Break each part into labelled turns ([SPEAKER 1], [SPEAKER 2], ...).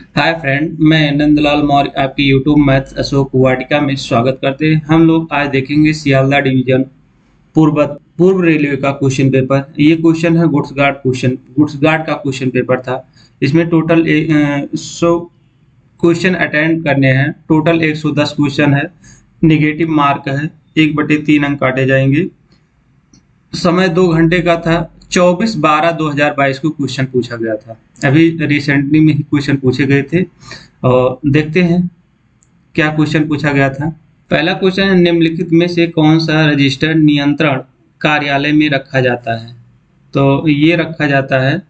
[SPEAKER 1] Hi friend, मैं नंदलाल मौर्य आपकी YouTube maths Ashok Vatika में स्वागत करते हैं। हम लोग आज देखेंगे सियालदह डिवीजन पूर्व रेलवे का क्वेश्चन पेपर। ये क्वेश्चन है गुड्स गार्ड का क्वेश्चन पेपर था। इसमें टोटल 100 क्वेश्चन अटेंड करने हैं। टोटल 110 क्वेश्चन है। निगेटिव मार्क है, 1/3 अंक काटे जाएंगे। समय 2 घंटे का था। 24/12/2022 को क्वेश्चन पूछा गया था। अभी रिसेंटली में ही क्वेश्चन पूछे गए थे और देखते हैं क्या क्वेश्चन पूछा गया था। पहला क्वेश्चन है, निम्नलिखित में से कौन सा रजिस्टर नियंत्रण कार्यालय में रखा जाता है? तो ये रखा जाता है,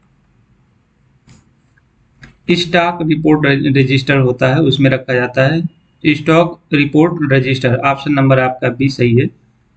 [SPEAKER 1] स्टॉक रिपोर्ट रजिस्टर होता है, उसमें रखा जाता है stock report register. Option number आपका बी सही है।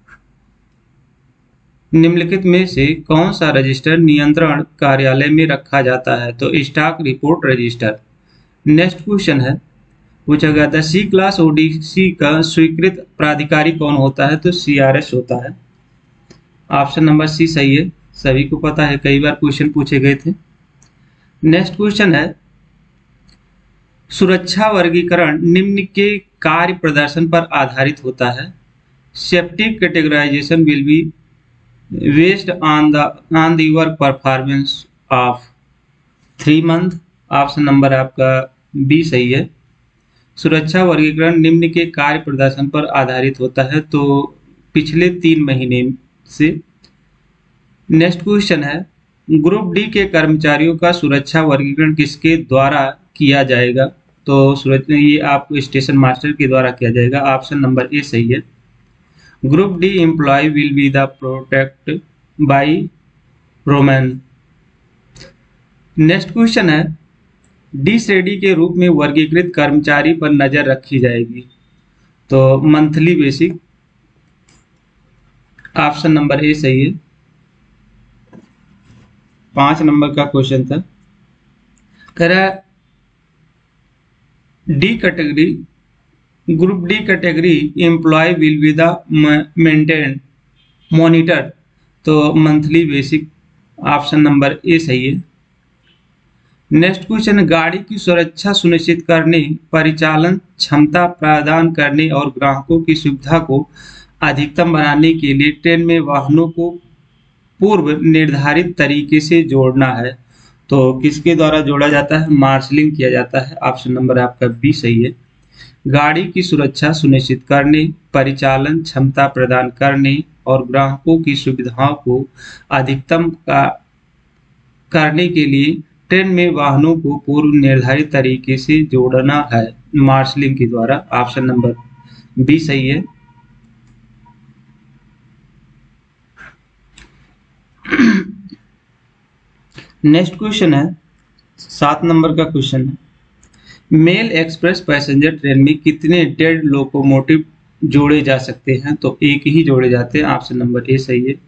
[SPEAKER 1] निम्नलिखित में से कौन सा रजिस्टर नियंत्रण कार्यालय में रखा जाता है? तो stock report register. Next question है, पूछा गया था सी क्लास ओडीसी का स्वीकृत प्राधिकारी कौन होता है? तो सीआरएस होता है। ऑप्शन नंबर सी सही है, सभी को पता है, कई बार क्वेश्चन पूछे गए थे। नेक्स्ट क्वेश्चन है, सुरक्षा वर्गीकरण निम्न के कार्य प्रदर्शन पर आधारित होता है। Safety categorisation will be based on the work performance of 3 month। Option number आपका बी सही है। सुरक्षा वर्गीकरण निम्न के कार्य प्रदर्शन पर आधारित होता है, तो पिछले 3 महीने से। नेक्स्ट क्वेश्चन है, ग्रुप डी के कर्मचारियों का सुरक्षा वर्गीकरण किसके द्वारा किया जाएगा? तो ये आपको स्टेशन मास्टर के द्वारा किया जाएगा। ऑप्शन नंबर ए सही है। Group D employ will be the protect by roman. Next question है, डी श्रेणी के रूप में वर्गीकृत कर्मचारी पर नजर रखी जाएगी, तो monthly basic. Option number A सही है। 5 नंबर का क्वेश्चन था। कह रहा D category group D category employ will be the maintain monitor, तो monthly basic. Option number A सही है। नेक्स्ट क्वेश्चन, गाड़ी की सुरक्षा सुनिश्चित करने, परिचालन क्षमता प्रदान करने और ग्राहकों की सुविधा को अधिकतम बनाने के लिए ट्रेन में वाहनों को पूर्व निर्धारित तरीके से जोड़ना है, तो किसके द्वारा जोड़ा जाता है? मार्शलिंग किया जाता है। ऑप्शन नंबर आपका बी सही है। गाड़ी की सुरक्षा सुनिश्चित करने, परिचालन क्षमता प्रदान करने और ग्राहकों की सुविधाओं को अधिकतम करने के लिए ट्रेन में वाहनों को पूर्व निर्धारित तरीके से जोड़ना है, मार्शलिंग के द्वारा। ऑप्शन नंबर बी सही है। नेक्स्ट क्वेश्चन है, 7 नंबर का क्वेश्चन है, मेल एक्सप्रेस पैसेंजर ट्रेन में कितने डेड लोकोमोटिव जोड़े जा सकते हैं? तो एक ही जोड़े जाते हैं। ऑप्शन नंबर ए सही है।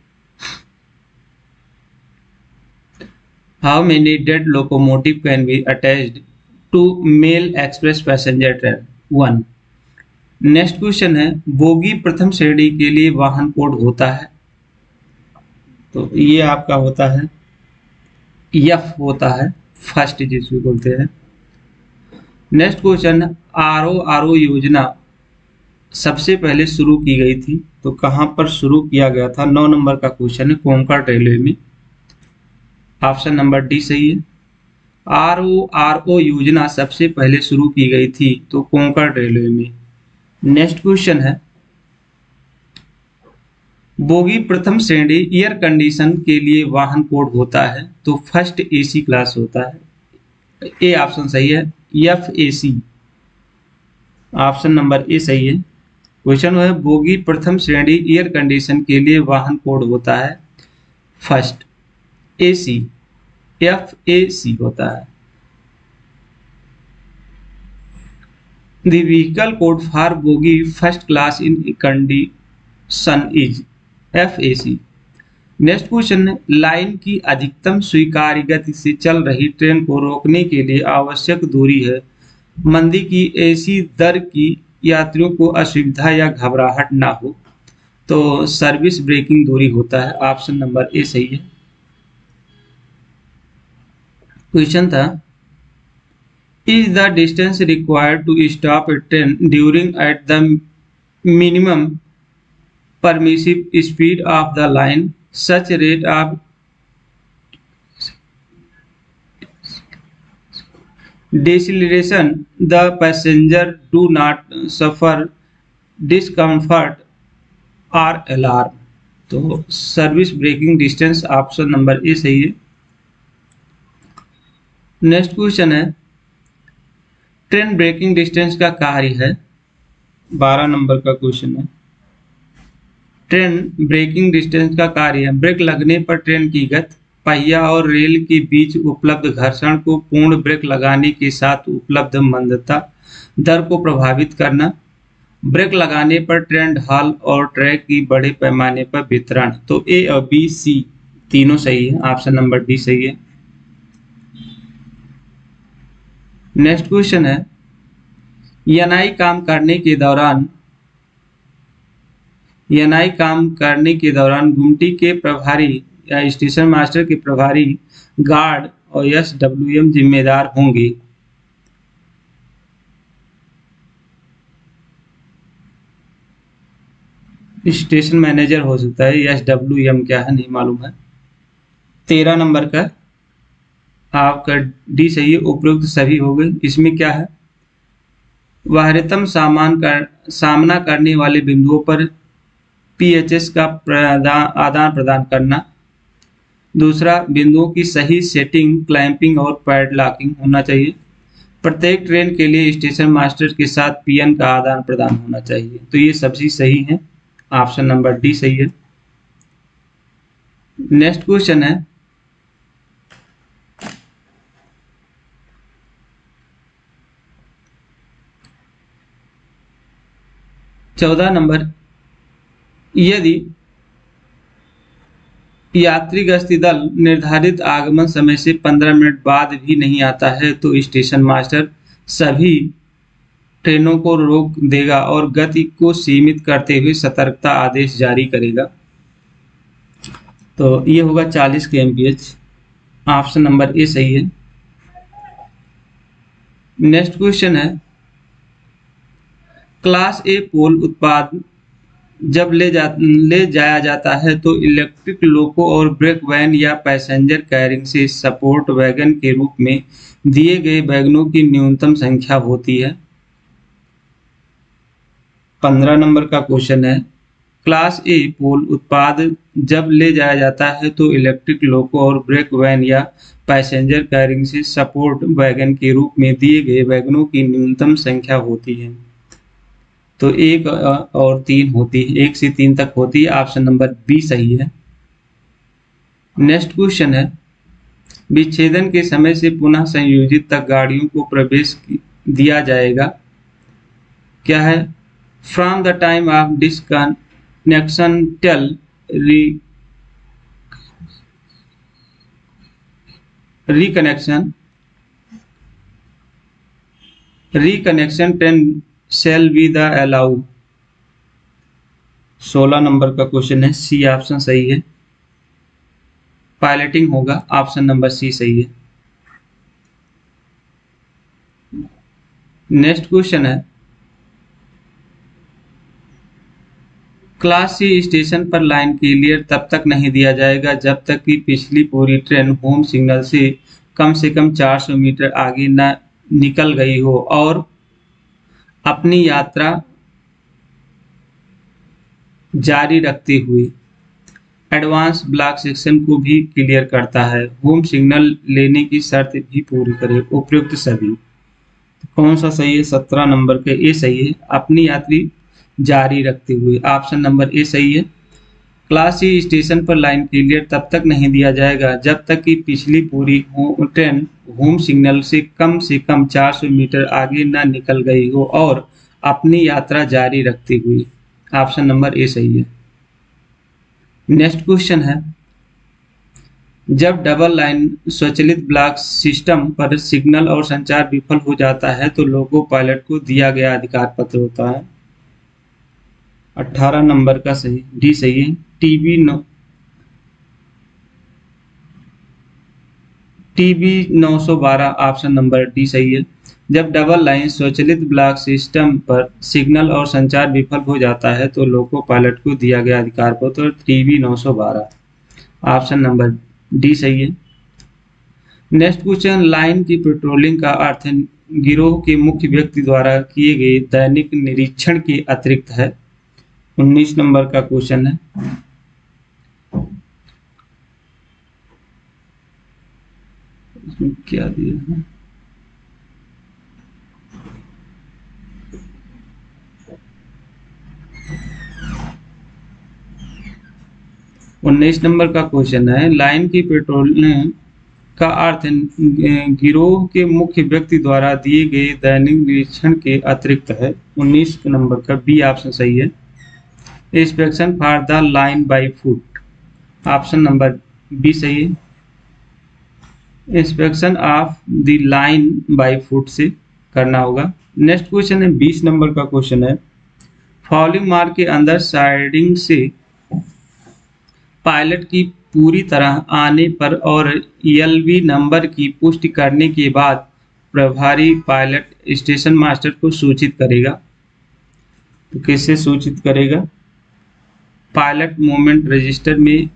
[SPEAKER 1] How many dead locomotive can be attached to mail express passenger train? 1। Next question है, बोगी प्रथम श्रेणी के लिए वाहन कोड होता है, तो ये आपका होता है एफ होता है, फर्स्ट जिसको बोलते हैं। नेक्स्ट क्वेश्चन, आरओ योजना सबसे पहले शुरू की गई थी, तो कहां पर शुरू किया गया था? 9 नंबर का क्वेश्चन है, कोंकण रेलवे में। ऑप्शन नंबर डी सही है। आरओ योजना सबसे पहले शुरू की गई थी, तो कोंकण रेलवे में। नेक्स्ट क्वेश्चन है, बोगी प्रथम श्रेणी एयर कंडीशन के लिए वाहन कोड होता है, तो फर्स्ट एसी क्लास होता है। ए ऑप्शन सही है, F A C. Option number A सही है। क्वेश्चन है, बोगी प्रथम श्रेणी एयर कंडीशन के लिए वाहन कोड होता है first AC, F A C होता है। The vehicle code for bogie first class in condition is F A C. Next question है, लाइन की अधिकतम स्वीकार्य गति से चल रही ट्रेन को रोकने के लिए आवश्यक दूरी है मंदी की ऐसी दर की यात्रियों को असुविधा या घबराहट ना हो, तो सर्विस ब्रेकिंग दूरी होता है। ऑप्शन नंबर ए सही है। क्वेश्चन था, is the distance required to stop a train during at the minimum permissive speed of the line such rate of deceleration the passenger do not suffer discomfort or alarm। तो service breaking distance option number A सही है। Next question है train breaking distance का कार्य है। 12 number का question है। Train breaking distance का कार्य है ब्रेक लगने पर ट्रेन की गति, पहिया और रेल के बीच उपलब्ध घर्षण को पूर्ण ब्रेक लगाने के साथ उपलब्ध मंदता दर को प्रभावित करना, ब्रेक लगाने पर ट्रेन ढाल और ट्रैक की बड़े पैमाने पर वितरण। तो ए और बी सी तीनों सही है, ऑप्शन नंबर डी सही है। नेक्स्ट क्वेश्चन है यनाई काम करने के दौरान गुमटी के प्रभारी या स्टेशन मास्टर के प्रभारी गार्ड और एसडब्ल्यूएम जिम्मेदार होंगे। स्टेशन मैनेजर हो सकता है, एसडब्ल्यूएम क्या है नहीं मालूम है। 13 नंबर का आपका डी सही है, उपरोक्त सभी हो गए। इसमें क्या है बाहरीतम सामना करने वाले बिंदुओं पर पीएचएस का आदान प्रदान करना। दूसरा बिंदुओं की सही सेटिंग, क्लैंपिंग और पैडलॉकिंग होना चाहिए। प्रत्येक ट्रेन के लिए स्टेशन मास्टर के साथ पीएन का आदान प्रदान होना चाहिए। तो ये सभी सही है, ऑप्शन नंबर डी सही है। नेक्स्ट क्वेश्चन है चौदह नंबर यदि यात्री गश्ती दल निर्धारित आगमन समय से 15 मिनट बाद भी नहीं आता है तो स्टेशन मास्टर सभी ट्रेनों को रोक देगा और गति को सीमित करते हुए सतर्कता आदेश जारी करेगा। तो ये होगा 40 kmph, ऑप्शन नंबर ए सही है। नेक्स्ट क्वेश्चन है क्लास ए पोल उत्पाद जब ले जाया जाता है तो इलेक्ट्रिक लोको और ब्रेक वैन या पैसेंजर कैरिंग से सपोर्ट वैगन के रूप में दिए गए वैगनों की न्यूनतम संख्या होती है। 15 नंबर का क्वेश्चन है क्लास ए पोल उत्पाद जब ले जाया जाता है तो इलेक्ट्रिक लोको और ब्रेक वैन या पैसेंजर कैरिंग से सपोर्ट वैगन के रूप में दिए गए वैगनों की न्यूनतम संख्या होती है। तो 1 और 3 होती है, 1 से 3 तक होती है, ऑप्शन नंबर बी सही है। नेक्स्ट क्वेश्चन है विच्छेदन के समय से पुनः संयोजित तक गाड़ियों को प्रवेश दिया जाएगा। क्या है from the time of disconnection till reconnection train shall be the allow। 16 number का क्वेश्चन है सी ऑप्शन सही है, पायलटिंग होगा, ऑप्शन नंबर सी सही है। नेक्स्ट क्वेश्चन है क्लास सी स्टेशन पर लाइन क्लियर तब तक नहीं दिया जाएगा जब तक कि पिछली पूरी ट्रेन होम सिग्नल से कम 400 मीटर आगे न निकल गई हो और अपनी यात्रा जारी रखते हुए एडवांस ब्लॉक सेक्शन को भी क्लियर करता है, होम सिग्नल लेने की शर्त भी पूरी करे, उपयुक्त सभी। तो कौन सा सही है 17 नंबर के ए सही है, अपनी यात्री जारी रखते हुए, ऑप्शन नंबर ए सही है। क्लास सी स्टेशन पर लाइन क्लियर तब तक नहीं दिया जाएगा जब तक कि पिछली पूरी ट्रेन होम सिग्नल से कम 400 मीटर आगे न निकल गई हो और अपनी यात्रा जारी रखते हुए, ऑप्शन नंबर ए सही है। नेक्स्ट क्वेश्चन है जब डबल लाइन स्वचालित ब्लॉक सिस्टम पर सिग्नल और संचार विफल हो जाता है तो लोको पायलट को दिया गया अधिकार पत्र होता है। 18 नंबर का सही डी सही है। टीबी 912 ऑप्शन नंबर डी सही है। जब डबल लाइन स्वचालित ब्लॉक सिस्टम पर सिग्नल और संचार विफल हो जाता है तो लोको पायलट को दिया गया अधिकार पत्र 3B912। ऑप्शन नंबर डी सही है। नेक्स्ट क्वेश्चन, लाइन की पेट्रोलिंग का अर्थ गिरोह के मुख्य व्यक्ति द्वारा किए गए दैनिक निरीक्षण के अतिरिक्त है। 19 नंबर का क्वेश्चन है। इसमें क्या दिया है? उन्नीस नंबर का क्वेश्चन है, लाइन की पेट्रोलिंग का अर्थ गिरोह के मुख्य व्यक्ति द्वारा दिए गए दैनिक निरीक्षण के अतिरिक्त है। 19 नंबर का बी ऑप्शन सही है। Inspection for the line by foot, option number B सही है। Inspection of the line by foot से करना होगा। नेक्स्ट क्वेश्चन है 20 नंबर का क्वेश्चन है, फॉलिंग मार्क के अंदर साइडिंग से पायलट की पूरी तरह आने पर और एलवी नंबर की पुष्टि करने के बाद प्रभारी पायलट स्टेशन मास्टर को सूचित करेगा। तो किससे सूचित करेगा? पायलट मूवमेंट रजिस्टर में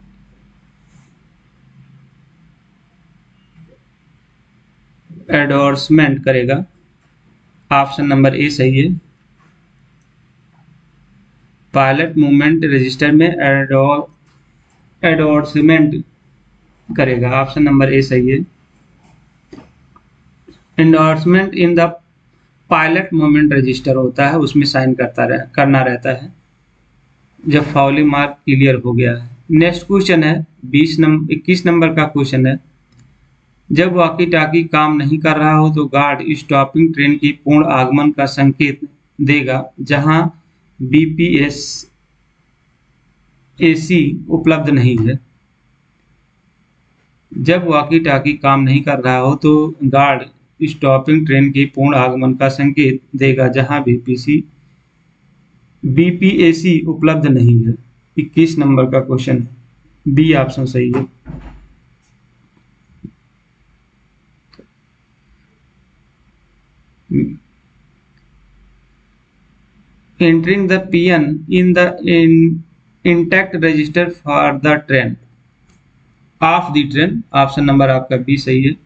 [SPEAKER 1] एडोर्समेंट करेगा। ऑप्शन नंबर ए सही है। पायलट मूवमेंट रजिस्टर में एडोर्समेंट करेगा। ऑप्शन नंबर ए सही है। Endorsement in the pilot movement register होता है, उसमें साइन करना रहता है जब फाउलिंग मार्क क्लियर हो गया है। नेक्स्ट क्वेश्चन है 21 नंबर का क्वेश्चन है, जब वॉकी टॉकी काम नहीं कर रहा हो तो गार्ड स्टॉपिंग ट्रेन की पूर्ण आगमन का संकेत देगा जहां बीपीएस एसी उपलब्ध नहीं है। जब वॉकी टॉकी काम नहीं कर रहा हो तो गार्ड स्टॉपिंग ट्रेन के पूर्ण आगमन का संकेत देगा जहां बीपीएसी उपलब्ध नहीं है। 21 नंबर का क्वेश्चन है, बी ऑप्शन सही है। Entering the PN in the intact register for the train of the train, option number आपका बी सही है।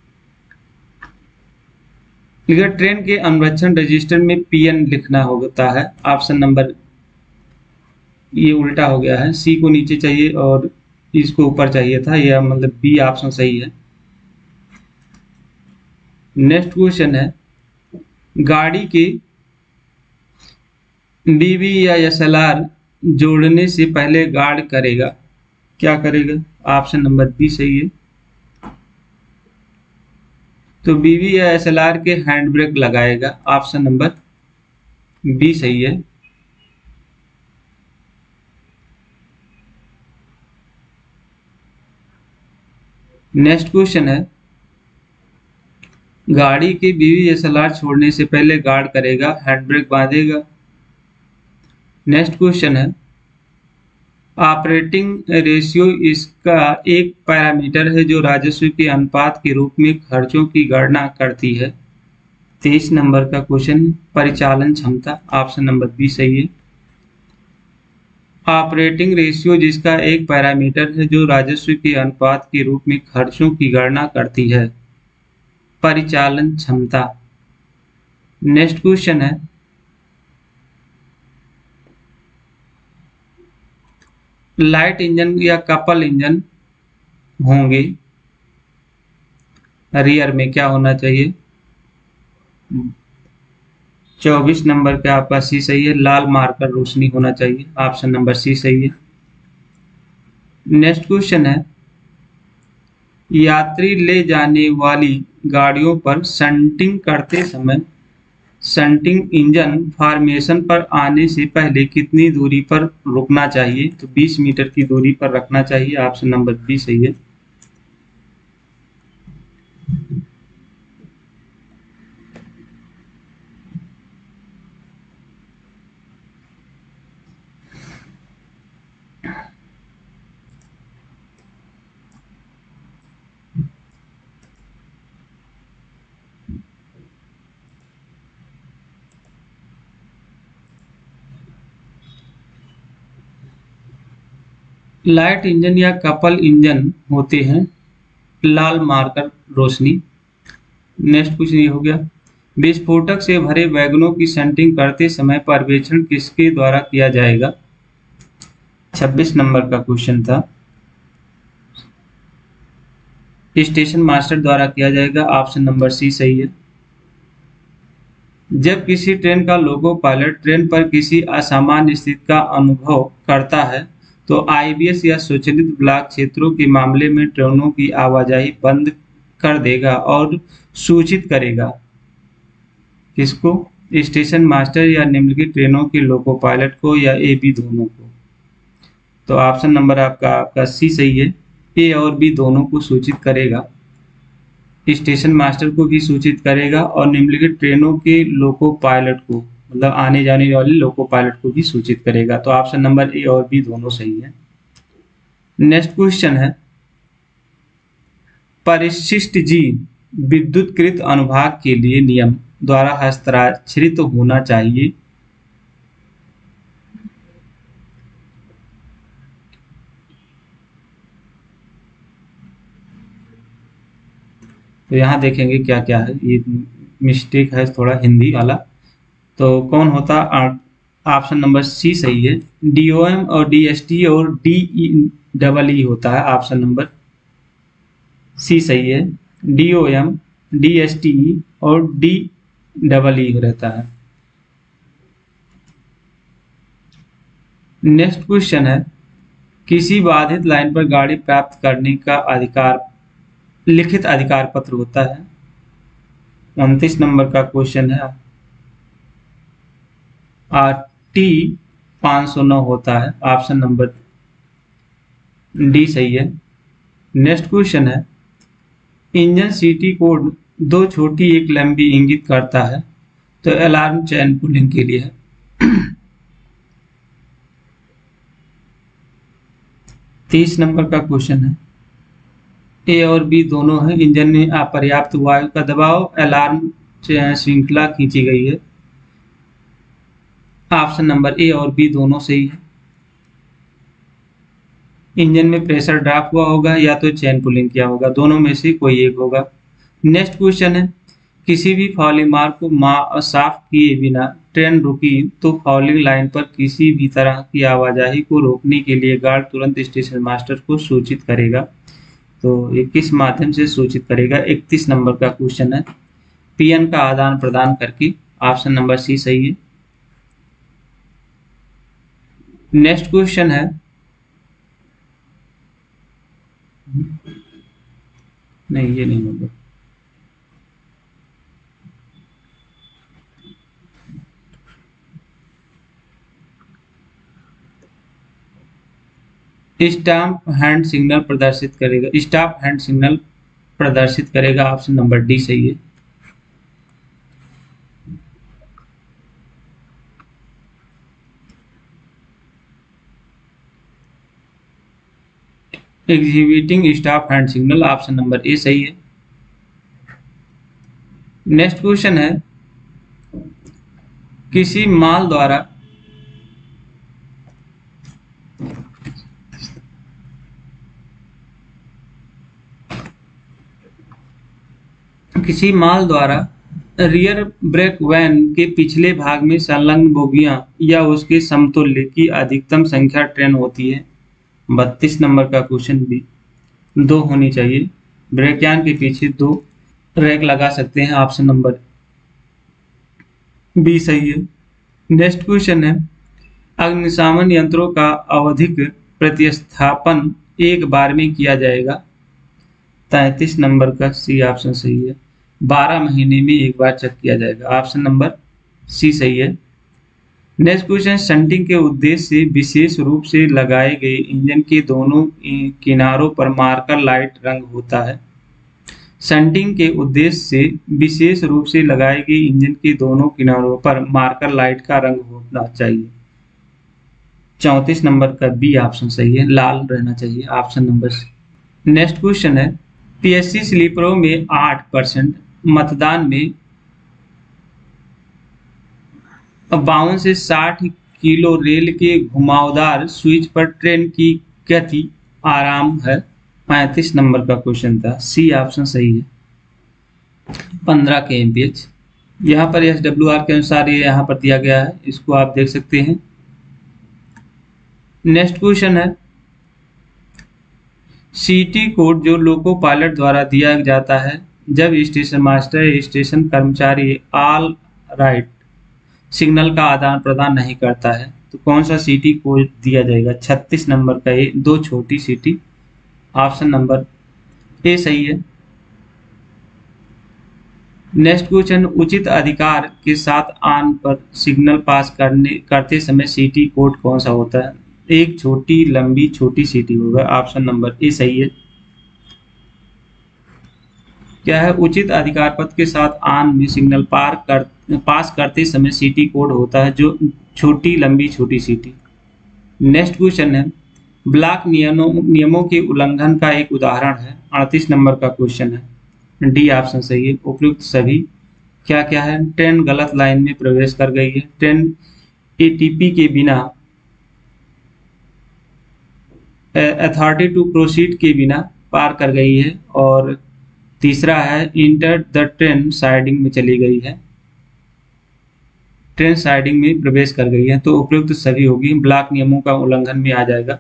[SPEAKER 1] अगर ट्रेन के अनुरक्षण रजिस्टर में पीएन लिखना होता है, ऑप्शन नंबर ये उल्टा हो गया है, सी को नीचे चाहिए और इसको ऊपर चाहिए था, यह मतलब बी ऑप्शन सही है। नेक्स्ट क्वेश्चन है, गाड़ी के बीबी या एसएलआर जोड़ने से पहले गार्ड करेगा, क्या करेगा? ऑप्शन नंबर बी सही है। तो बीबी या एसएलआर के हैंड ब्रेक लगाएगा, ऑप्शन नंबर बी सही है। नेक्स्ट क्वेश्चन है, गाड़ी के बीबी एसएलआर छोड़ने से पहले गार्ड करेगा, हैंड ब्रेक बांधेगा। नेक्स्ट क्वेश्चन है, ऑपरेटिंग रेशियो इसका एक पैरामीटर है जो राजस्व के अनुपात के रूप में खर्चों की गणना करती है। 23 नंबर का क्वेश्चन, परिचालन क्षमता, ऑप्शन नंबर बी सही है। ऑपरेटिंग रेशियो जिसका एक पैरामीटर है जो राजस्व के अनुपात के रूप में खर्चों की गणना करती है, परिचालन क्षमता। नेक्स्ट क्वेश्चन है, लाइट इंजन या कपल इंजन होंगे, रियर में क्या होना चाहिए? 24 नंबर पे आपका सी सही है, लाल मार्कर रोशनी होना चाहिए, ऑप्शन नंबर सी सही है। नेक्स्ट क्वेश्चन है, यात्री ले जाने वाली गाड़ियों पर शंटिंग करते समय शंटिंग इंजन फॉर्मेशन पर आने से पहले कितनी दूरी पर रुकना चाहिए? तो 20 मीटर की दूरी पर रखना चाहिए, ऑप्शन नंबर बी सही है। लाइट इंजन या कपल इंजन होते हैं लाल मार्कर रोशनी। नेक्स्ट क्वेश्चन ये हो गया, विस्फोटक से भरे वैगनों की सेंटिंग करते समय पर्यवेक्षण किसके द्वारा किया जाएगा? 26 नंबर का क्वेश्चन था। स्टेशन मास्टर द्वारा किया जाएगा। ऑप्शन नंबर सी सही है। जब किसी ट्रेन का लोको पायलट ट्रेन पर किसी असामान्य स्थिति का अनुभव करता है तो आईबीएस या स्वचालित ब्लॉक क्षेत्रों के मामले में ट्रेनों की आवाजाही बंद कर देगा और सूचित करेगा किसको? स्टेशन मास्टर या निम्नलिखित ट्रेनों के लोको पायलट को या ए बी दोनों को? तो ऑप्शन नंबर आपका सी सही है। ए और बी दोनों को सूचित करेगा। स्टेशन मास्टर को भी सूचित करेगा और निम्नलिखित ट्रेनों के लोको पायलट को, मतलब आने जाने वाले लोको पायलट को भी सूचित करेगा। तो ऑप्शन नंबर ए और बी दोनों सही है। नेक्स्ट क्वेश्चन है, परिशिष्ट जी विद्युतकृत अनुभाग के लिए नियम द्वारा हस्ताक्षरित होना चाहिए। तो यहाँ देखेंगे क्या क्या है, ये मिस्टेक है थोड़ा हिंदी वाला। तो कौन होता? ऑप्शन नंबर सी सही है। डीओएम और डीएसटी और डीई होता है। ऑप्शन नंबर सी सही है। डीओएम, डीएसटी और डीई रहता है। नेक्स्ट क्वेश्चन है, किसी बाधित लाइन पर गाड़ी प्राप्त करने का अधिकार लिखित अधिकार पत्र होता है। 29 नंबर का क्वेश्चन है। टी 509 होता है। ऑप्शन नंबर डी सही है। नेक्स्ट क्वेश्चन है, इंजन सीटी कोड 2 छोटी 1 लंबी इंगित करता है। तो अलार्म चैन पुलिंग के लिए है। 30 नंबर का क्वेश्चन है, ए और बी दोनों है। इंजन में अपर्याप्त वायु का दबाव, अलार्म श्रृंखला खींची गई है। ऑप्शन नंबर ए और बी दोनों सही है। इंजन में प्रेशर ड्रॉप हुआ होगा या तो चेन पुलिंग किया होगा, दोनों में से कोई एक होगा। नेक्स्ट क्वेश्चन है, किसी भी फाउलिंग मार्ग को साफ किए बिना ट्रेन रुकी तो फाउलिंग लाइन पर किसी भी तरह की आवाजाही को रोकने के लिए गार्ड तुरंत स्टेशन मास्टर को सूचित करेगा। तो ये किस माध्यम से सूचित करेगा? 31 नंबर का क्वेश्चन है, पीएन का आदान प्रदान करके। ऑप्शन नंबर सी सही है। नेक्स्ट क्वेश्चन है, नहीं ये नहीं होगा। स्टॉप हैंड सिग्नल प्रदर्शित करेगा। स्टॉप हैंड सिग्नल प्रदर्शित करेगा। ऑप्शन नंबर डी सही है। Executing stop hand signal. Option number A सही है। नेक्स्ट क्वेश्चन है, किसी माल द्वारा रियर ब्रेक वैन के पिछले भाग में संलग्न बोगियां या उसके समतुल्य की अधिकतम संख्या ट्रेन होती है। 32 नंबर का क्वेश्चन भी 2 होनी चाहिए। ब्रेकयान के पीछे 2 रैक लगा सकते हैं। ऑप्शन नंबर बी सही है। नेक्स्ट क्वेश्चन है, अग्निशमन यंत्रों का आवधिक प्रतिस्थापन एक बार में किया जाएगा। 33 नंबर का सी ऑप्शन सही है। 12 महीने में एक बार चेक किया जाएगा। ऑप्शन नंबर सी सही है। नेक्स्ट क्वेश्चन, शंटिंग के उद्देश्य से विशेष रूप से लगाए गए इंजन के दोनों किनारों पर मार्कर लाइट रंग होता है। शंटिंग के उद्देश्य से विशेष रूप से लगाए गए इंजन के दोनों किनारों पर मार्कर लाइट का रंग होना चाहिए। 34 नंबर का बी ऑप्शन सही है, लाल रहना चाहिए। Option number C. Next question है, पीएससी स्लीपरों में 8% मतदान में 52 से 60 किलो रेल के घुमावदार स्विच पर ट्रेन की क्या थी? आराम है। 35 नंबर का क्वेश्चन था, सी ऑप्शन सही है। 15 के एमपीएच। यहाँ पर SWR के अनुसार ये यहाँ पर दिया गया है, इसको आप देख सकते हैं। नेक्स्ट क्वेश्चन है, सीटी कोड जो लोको पायलट द्वारा दिया जाता है जब स्टेशन मास्टर या स्टेशन कर्मचारी ऑल राइट सिग्नल का आदान प्रदान नहीं करता है, तो कौन सा सीटी कोड दिया जाएगा? 36 नंबर का ये 2 छोटी सीटी। ऑप्शन नंबर ए सही है। नेक्स्ट क्वेश्चन, उचित अधिकार के साथ ऑन पर सिग्नल पास करते समय सीटी कोड कौन सा होता है? एक छोटी लंबी छोटी सीटी होगा। ऑप्शन नंबर ए सही है। क्या है? उचित अधिकार पद के साथ ऑन में सिग्नल पास करते समय सीटी कोड होता है जो छोटी लंबी छोटी सीटी। नेक्स्ट क्वेश्चन है, ब्लॉक नियमों के उल्लंघन का एक उदाहरण है। 38 नंबर का क्वेश्चन है, डी ऑप्शन सही है। उपयुक्त सभी क्या क्या है? ट्रेन गलत लाइन में प्रवेश कर गई है, ट्रेन एटीपी के बिना अथॉरिटी टू प्रोसीड के बिना पार कर गई है, और तीसरा है इंटर द ट्रेन साइडिंग में चली गई है, ट्रेन साइडिंग में प्रवेश कर गई है। तो उपयुक्त सभी होगी, ब्लॉक नियमों का उल्लंघन में आ जाएगा।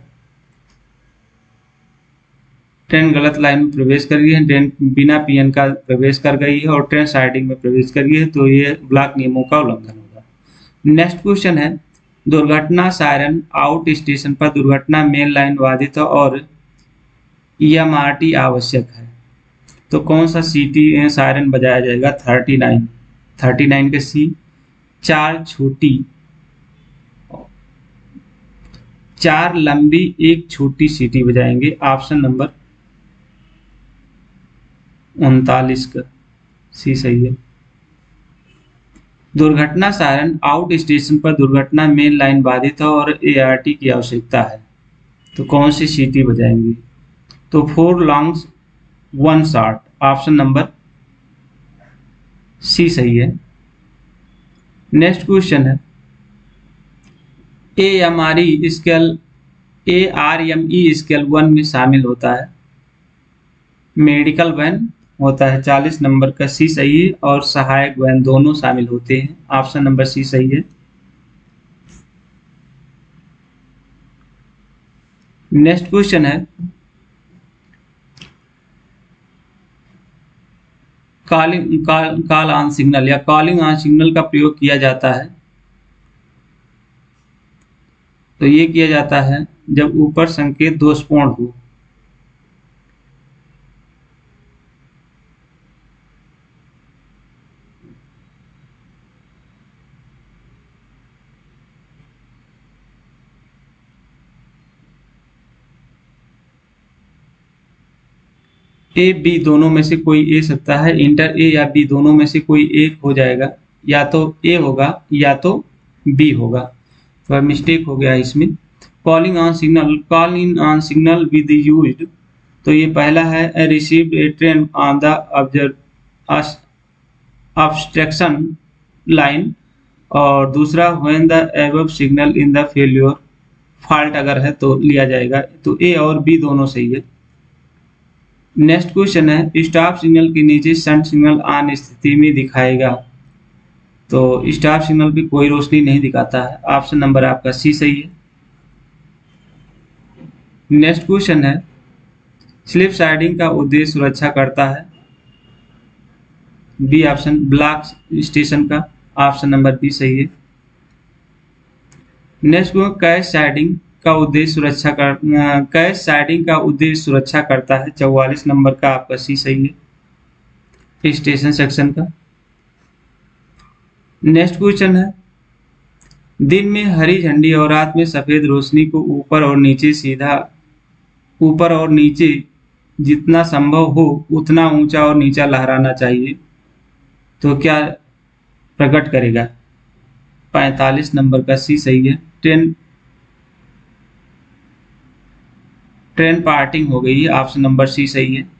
[SPEAKER 1] ट्रेन गलत लाइन में प्रवेश कर गई है, ट्रेन बिना पीएन का प्रवेश कर गई है, और ट्रेन साइडिंग में प्रवेश कर गई है, तो ये ब्लॉक नियमों का उल्लंघन होगा। नेक्स्ट क्वेश्चन है, दुर्घटना सायरन आउट स्टेशन पर दुर्घटना मेन लाइन बाधित है और EMRT आवश्यक है, तो कौन सा सीटी सायरन बजाया जाएगा? 39 के सी। 4 लंबी 1 छोटी सीटी बजाएंगे। ऑप्शन नंबर 39 का सी सही है। दुर्घटना सायरन आउट स्टेशन पर दुर्घटना मेन लाइन बाधित है और ART की आवश्यकता है, तो कौन सी सीटी बजाएंगे? तो 4 longs 1 short. Option number C सही है। नेक्स्ट क्वेश्चन है, ARME स्केल 1 में शामिल होता है, मेडिकल वैन होता है। 40 नंबर का सी सही है, और सहायक वैन दोनों शामिल होते हैं। ऑप्शन नंबर सी सही है। नेक्स्ट क्वेश्चन है, कॉल ऑन सिग्नल या कॉलिंग ऑन सिग्नल का प्रयोग किया जाता है, तो ये किया जाता है जब ऊपर संकेत दोषपूर्ण हो। ए बी दोनों में से कोई ए सकता है, इंटर ए या बी दोनों में से कोई एक हो जाएगा, या तो ए होगा या तो बी होगा, तो मिस्टेक हो गया इसमें। Calling on signal with used, तो ये पहला है received a train on the obstruction line, और दूसरा when the above signal in the failure fault अगर है तो लिया जाएगा, तो ए और बी दोनों सही है। नेक्स्ट क्वेश्चन है, स्टॉप सिग्नल के नीचे शंट सिग्नल ऑन स्थिति में दिखाएगा, तो स्टॉप सिग्नल पे कोई रोशनी नहीं दिखाता है। ऑप्शन नंबर आपका सी सही है। नेक्स्ट क्वेश्चन है, स्लिप साइडिंग का उद्देश्य सुरक्षा करता है, बी ऑप्शन ब्लॉक स्टेशन का। ऑप्शन नंबर बी सही है। नेक्स्ट कैश साइडिंग का उद्देश्य सुरक्षा करता है। 44 नंबर का आपका सी सही है, स्टेशन सेक्शन का। नेक्स्ट क्वेश्चन है, दिन में हरी झंडी और रात में सफेद रोशनी को ऊपर और नीचे जितना संभव हो उतना ऊंचा और नीचा लहराना चाहिए, तो क्या प्रकट करेगा? 45 नंबर का सी सही है। ट्रेन पार्टिंग हो गई है। ऑप्शन नंबर सी सही है,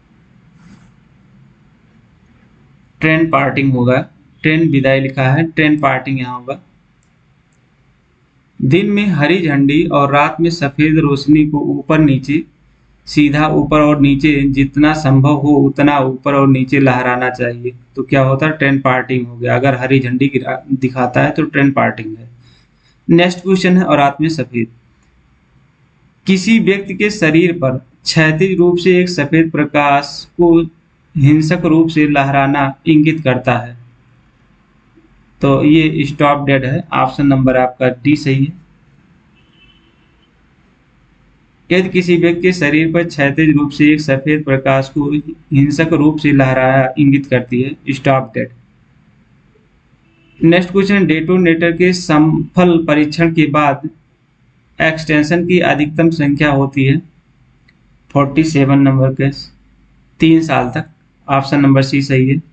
[SPEAKER 1] ट्रेन पार्टिंग होगा, ट्रेन विदाई लिखा है, ट्रेन पार्टिंग यहाँ होगा। दिन में हरी झंडी और रात में सफेद रोशनी को ऊपर नीचे, सीधा ऊपर और नीचे जितना संभव हो उतना ऊपर और नीचे लहराना चाहिए। तो क्या होता है, ट्रेन पार्टिंग हो गया। अगर हरी झंडी दिखाता है तो ट्रेन पार्टिंग है। नेक्स्ट क्वेश्चन है, और रात में सफेद। किसी व्यक्ति के शरीर पर क्षैतिज रूप से एक सफेद प्रकाश को हिंसक रूप से लहराना इंगित करता है। तो ये स्टॉप डेड है। ऑप्शन नंबर आपका डी सही है। यदि किसी व्यक्ति के शरीर पर क्षैतिज रूप से एक सफेद प्रकाश को हिंसक रूप से लहराया इंगित करती है, stop dead. Next question, detonator के सफल परीक्षण के बाद एक्सटेंशन की अधिकतम संख्या होती है 47 नंबर के 3 साल तक। ऑप्शन नंबर सी सही है।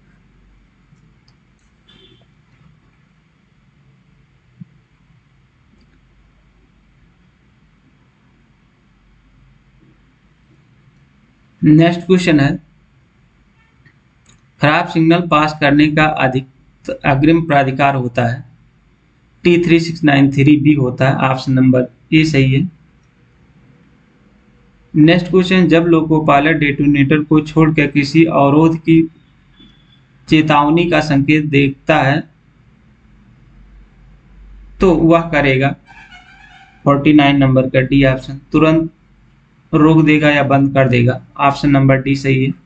[SPEAKER 1] नेक्स्ट क्वेश्चन है, खराब सिग्नल पास करने का अग्रिम प्राधिकार होता है, T3693B होता है। ऑप्शन नंबर ए सही है। नेक्स्ट क्वेश्चन, जब लोको पायलट डेटोनेटर को छोड़कर किसी अवरोध की चेतावनी का संकेत देखता है तो वह करेगा 49 नंबर का डी ऑप्शन, तुरंत रोक देगा या बंद कर देगा। ऑप्शन नंबर डी सही है।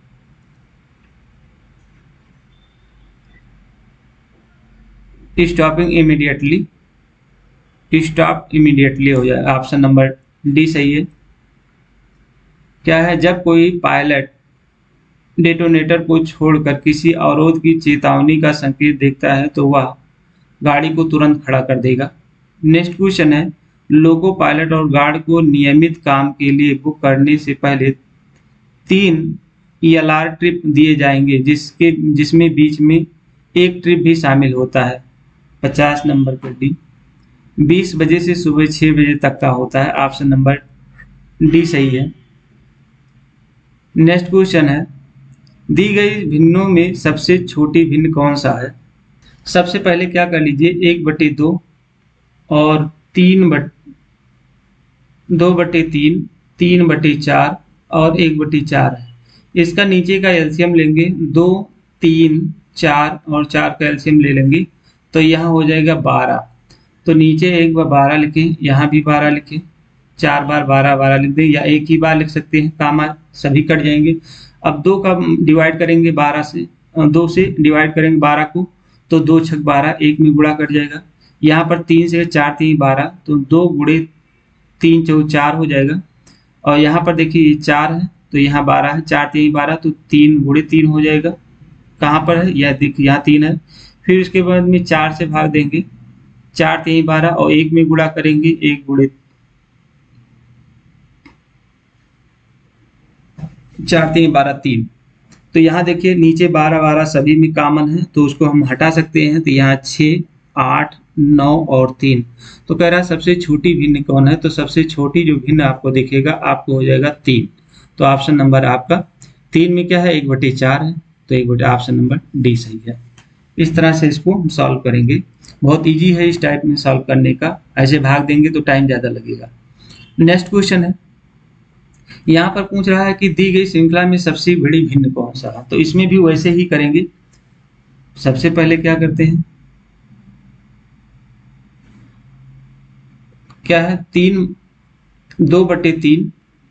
[SPEAKER 1] स्टॉपिंग इमीडिएटली, स्टॉप इमीडिएटली हो जाएगा। ऑप्शन नंबर डी सही है। क्या है, जब कोई पायलट डेटोनेटर को छोड़कर किसी अवरोध की चेतावनी का संकेत देखता है तो वह गाड़ी को तुरंत खड़ा कर देगा। नेक्स्ट क्वेश्चन है, लोको पायलट और गार्ड को नियमित काम के लिए बुक करने से पहले 3 ELR ट्रिप दिए जाएंगे, जिसमें बीच में एक ट्रिप भी शामिल होता है। 50 नंबर पर डी। 20 बजे से सुबह 6 बजे तक का होता है। ऑप्शन नंबर डी सही है। नेक्स्ट क्वेश्चन है, दी गई भिन्नों में सबसे छोटी भिन्न कौन सा है। सबसे पहले क्या कर लीजिए, 1/2 और 2/3, 3/4 और 1/4 है। इसका नीचे का एलसीएम लेंगे, 2, 3, 4 और 4 का एलसीएम ले लेंगे तो यहाँ हो जाएगा 12। तो नीचे एक बार 12 लिखें, यहाँ भी 12 लिखें, 4 बार 12 12 लिख दें, या एक ही बार लिख सकते हैं, कामा सभी कट जाएंगे। अब 2 का डिवाइड करेंगे 12 से, 2 से डिवाइड करेंगे 12 को, तो 2 छक 12, 1 में गुणा कट जाएगा। यहाँ पर 3 से 4 3 12, तो 2 गुणे 3 4 4 हो जाएगा। और यहाँ पर देखिए ये 4 है तो यहाँ 12 है, 4 3 12, तो 3 गुणे 3 हो जाएगा। कहाँ पर है, यह देखिए यहाँ 3 है। फिर उसके बाद में 4 से भाग देंगे, 4 3 12 और 1 में गुणा करेंगे, 1 गुणे 4 3 12 3। तो यहाँ देखिए नीचे 12 12 सभी में कॉमन है तो उसको हम हटा सकते हैं। तो यहाँ 6 8 9 और 3। तो कह रहा है सबसे छोटी भिन्न कौन है, तो सबसे छोटी जो भिन्न आपको दिखेगा आपको हो जाएगा 3। तो ऑप्शन नंबर आपका 3 में क्या है, 1/4 है, तो 1 ऑप्शन नंबर डी सही है। इस तरह से इसको हम सॉल्व करेंगे। बहुत इजी है इस टाइप में सॉल्व करने का, ऐसे भाग देंगे तो टाइम ज़्यादा लगेगा। नेक्स्ट क्वेश्चन है, यहाँ पर पूछ रहा है कि दी गई श्रृंखला में सबसे बड़ी भिन्न कौन सा है। तो इसमें भी वैसे ही करेंगे। सबसे पहले क्या करते हैं, क्या है, 2/3,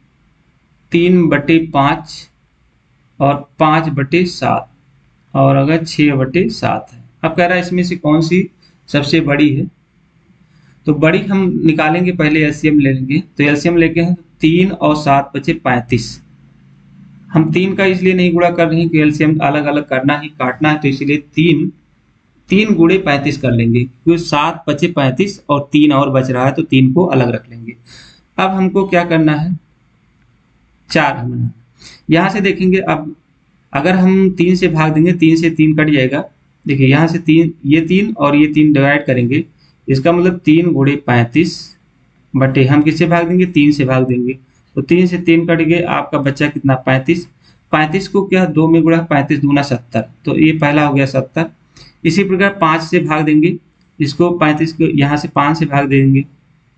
[SPEAKER 1] 3/5 और 5/7 और अगर 6/7 है। अब कह रहा है इसमें से कौन सी सबसे बड़ी है। तो बड़ी हम निकालेंगे, पहले एलसीएम ले लेंगे। तो एलसीएम लेके हैं 3 और 7 बचे 35। हम 3 का इसलिए नहीं गुणा कर रहे हैं कि एलसीएम अलग अलग करना ही काटना है, तो इसलिए 3 गुणे 35 कर लेंगे, क्योंकि 7 बचे 35 और 3 और बच रहा है तो 3 को अलग रख लेंगे। अब हमको क्या करना है, 4 हमें यहाँ से देखेंगे। अब अगर हम 3 से भाग देंगे, 3 से 3 कट जाएगा। देखिए यहाँ से 3, ये 3 और ये 3 डिवाइड करेंगे, इसका मतलब 3 गुणे 35 बटे हम किससे भाग देंगे, 3 से भाग देंगे। तो 3 से 3 कट गए, आपका बच्चा कितना 35। 35 को क्या 2 में गुणा, 35 दूना 70, तो ये पहला हो गया 70। इसी प्रकार 5 से भाग देंगे, इसको 35 को यहाँ से 5 से भाग देंगे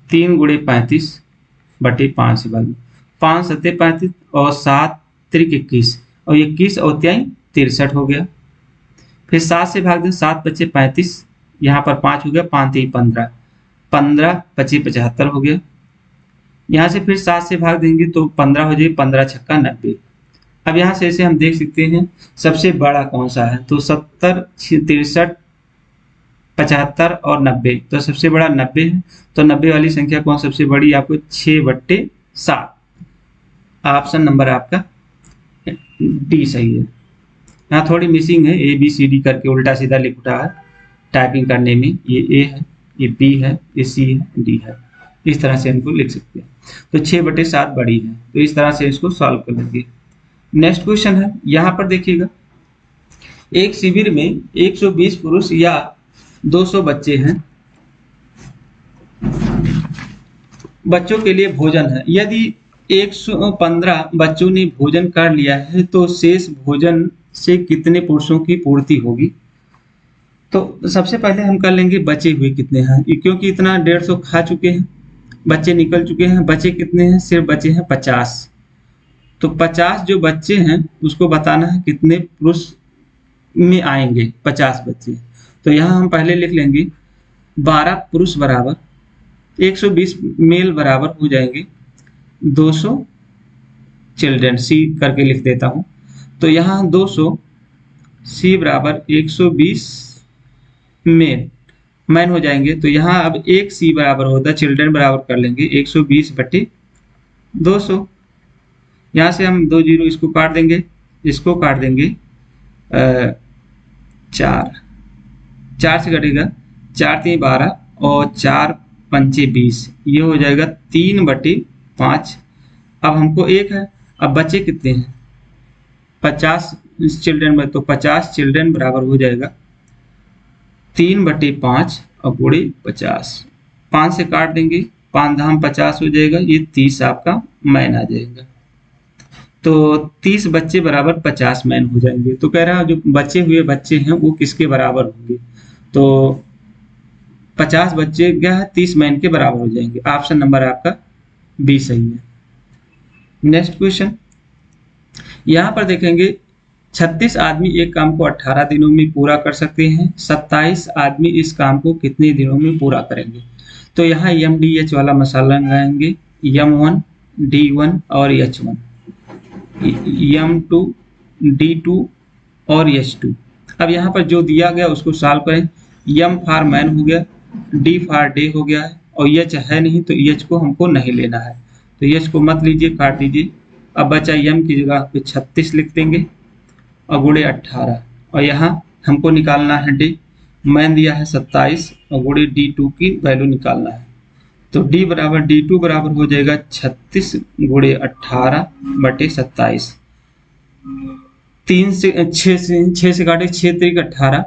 [SPEAKER 1] 3 गुणे 35 बटे 5 से भाग 5 सत्ते 35 और 7 त्रिक 21 और 21 और 63 हो गया। फिर 7 से भाग दें, 7 बचे 35, यहाँ पर 5 हो गया, 5 3 15, 15 25 75 हो गया। यहाँ से फिर 7 से भाग देंगे तो 15 हो जाएगी, 15 छक्का 90। अब यहाँ से ऐसे हम देख सकते हैं सबसे बड़ा कौन सा है, तो 70 63 75 और 90, तो सबसे बड़ा 90 है। तो 90 वाली संख्या कौन सबसे बड़ी, आपको 6/7। ऑप्शन नंबर आपका डी सही है। यहाँ थोड़ी मिसिंग है, ABCD करके उल्टा सीधा लिख उठा है टाइपिंग करने में, ये A है, ये B है, ये C है, D है। इस तरह से इनको लिख सकते हैं। तो 6/7 बड़ी है, तो इस तरह से इसको सॉल्व कर लेंगे। नेक्स्ट क्वेश्चन है, यहाँ पर देखिएगा एक शिविर में 120 पुरुष या 200 बच्चे हैं। बच्चों के लिए भोजन है। यदि 115 बच्चों ने भोजन कर लिया है तो शेष भोजन से कितने पुरुषों की पूर्ति होगी। तो सबसे पहले हम कर लेंगे बचे हुए कितने हैं, क्योंकि इतना 150 खा चुके हैं, बच्चे निकल चुके हैं। बचे कितने हैं, सिर्फ बचे हैं 50। तो 50 जो बच्चे हैं उसको बताना है कितने पुरुष में आएंगे 50 बच्चे। तो यहाँ हम पहले लिख लेंगे 12 पुरुष बराबर 120 मेल बराबर हो जाएंगे 200 चिल्ड्रन, सी करके लिख देता हूँ। तो यहाँ 200 सी बराबर 120 मैन हो जाएंगे। तो यहाँ अब एक सी बराबर होता है, चिल्ड्रन बराबर कर लेंगे 120 बटे 200। यहाँ से हम 2 जीरो इसको काट देंगे, इसको काट देंगे 4 से कटेगा, 4 3 12 और 4 पंचे 20, ये हो जाएगा 3/5। अब हमको एक है, अब बच्चे कितने हैं 50 चिल्ड्रन में, तो 50 चिल्ड्रन बराबर हो जाएगा 3/5 और गुणे 50। 5 से काट देंगे, 5 धाम 50 हो जाएगा, ये 30 आपका मैन आ जाएगा। तो 30 बच्चे बराबर 50 मैन हो जाएंगे। तो कह रहा है जो बचे हुए बच्चे हैं वो किसके बराबर होंगे, तो 50 बच्चे क्या है 30 मैन के बराबर हो जाएंगे। ऑप्शन नंबर आपका बी सही है। नेक्स्ट क्वेश्चन, यहाँ पर देखेंगे 36 आदमी एक काम को 18 दिनों में पूरा कर सकते हैं, 27 आदमी इस काम को कितने दिनों में पूरा करेंगे। तो यहाँ MDH वाला मसाला लगाएंगे, M1 D1 और H1, M2 D2 और H2। अब यहाँ पर जो दिया गया उसको सॉल्व करें। M फॉर मैन हो गया, D फॉर डे हो गया है और H है नहीं, तो H को हमको नहीं लेना है, तो H को मत लीजिए, काट दीजिए। अब बचा M की जगह पे 36 लिख देंगे और गुणे 18, और यहाँ हमको निकालना है D, मैन दिया है 27 और गुणे D2 की वैल्यू निकालना है। तो D बराबर D2 बराबर हो जाएगा 36 गुणे 18 बटे 27। 3 से 6 से काटे, 6 3 18,